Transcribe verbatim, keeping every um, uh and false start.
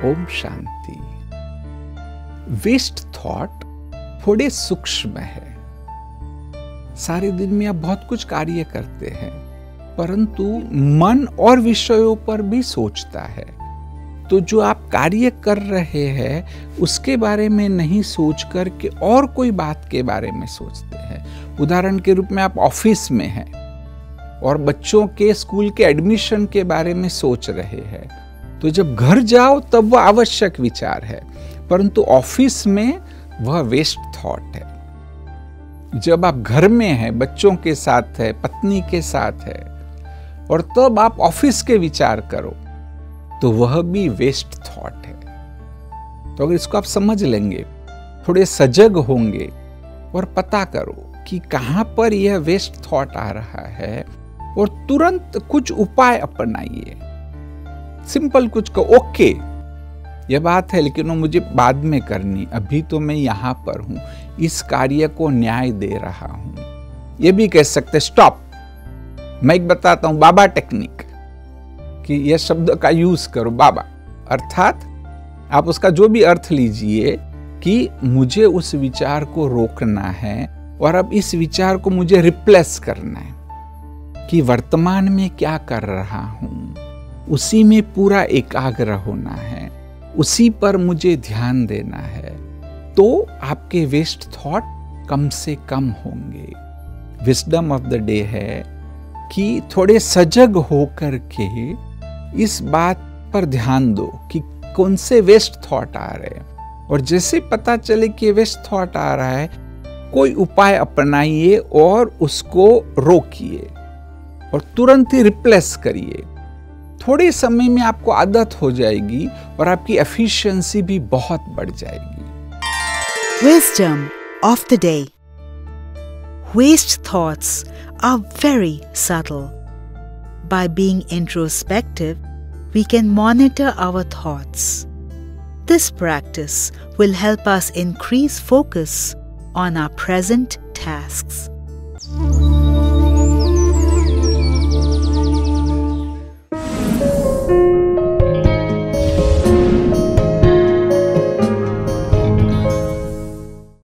Om Shanti. Waste thought थोड़े सूक्ष्म है। सारे दिन में आप बहुत कुछ कार्य करते हैं, परंतु मन और विषयों पर भी सोचता है। तो जो आप कार्य कर रहे हैं उसके बारे में नहीं सोच कर के और कोई बात के बारे में सोचते हैं। उदाहरण के रूप में आप ऑफिस में हैं और बच्चों के स्कूल के एडमिशन के बारे में सोच रहे हैं, तो जब घर जाओ तब वह आवश्यक विचार है, परंतु ऑफिस में वह वेस्ट थॉट है। जब आप घर में हैं, बच्चों के साथ है, पत्नी के साथ है, और तब आप ऑफिस के विचार करो तो वह भी वेस्ट थॉट है। तो अगर इसको आप समझ लेंगे, थोड़े सजग होंगे और पता करो कि कहां पर यह वेस्ट थॉट आ रहा है और तुरंत कुछ उपाय अपनाइए। सिंपल कुछ को ओके यह बात है, लेकिन वो मुझे बाद में करनी, अभी तो मैं यहां पर हूं, इस कार्य को न्याय दे रहा हूं। यह भी कह सकते स्टॉप। मैं एक बताता हूं, बाबा टेक्निक, कि यह शब्द का यूज करो, बाबा, अर्थात आप उसका जो भी अर्थ लीजिए कि मुझे उस विचार को रोकना है और अब इस विचार को मुझे रिप्लेस करना है कि वर्तमान में क्या कर रहा हूं, उसी में पूरा एकाग्र होना है, उसी पर मुझे ध्यान देना है, तो आपके वेस्ट थॉट कम से कम होंगे। विजडम ऑफ द डे है कि थोड़े सजग होकर के इस बात पर ध्यान दो कि कौन से वेस्ट थॉट आ रहे हैं, और जैसे पता चले कि वेस्ट थॉट आ रहा है, कोई उपाय अपनाइए और उसको रोकिए और तुरंत ही रिप्लेस करिए। थोड़े समय में आपको आदत हो जाएगी और आपकी एफिशिएंसी भी बहुत बढ़ जाएगी। Wisdom of the day. Waste thoughts are very subtle. By being introspective, we can monitor our thoughts. This practice will help us increase focus on our present tasks.